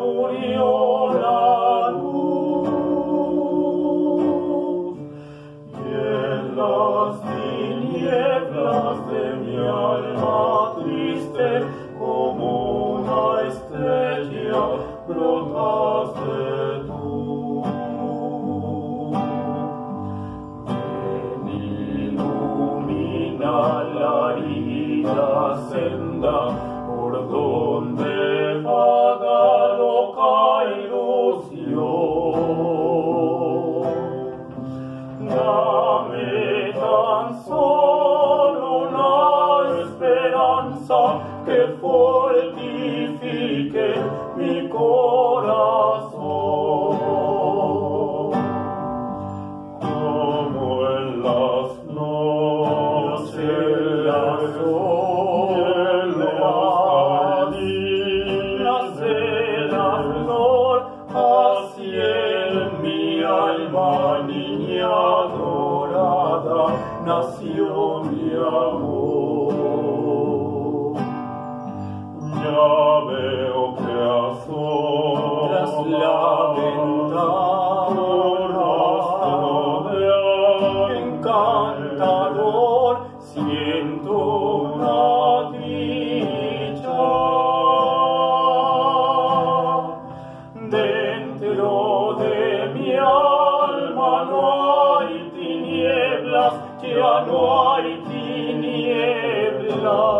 murió la luz, y en las tinieblas de mi alma triste, como una estrella, brotaste tú. Ven, ilumina la herida senda, por donde vaga loca ilusión. Dame tan solo una esperanza que fortifique mi corazón. Como en las noches las nace la flor, así en mi alma, niña dorada, nació mi amor. Ya veo que tras la ventana, encantador, siento una dicha. Dentro de mi alma no hay tinieblas, ya no hay tinieblas.